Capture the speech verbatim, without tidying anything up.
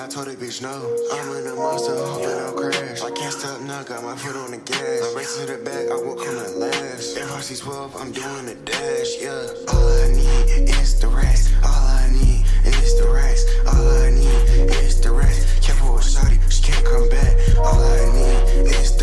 I told that bitch no. I'm in a monster, hope it don't crash. I can't stop now, got my foot on the gas. I'm racing to the back, I walk on the last. If I see twelve, I'm doing the dash, yeah. All I need is the racks. All I need is the racks. All I need is the racks. Careful with shawty, she can't come back. All I need is the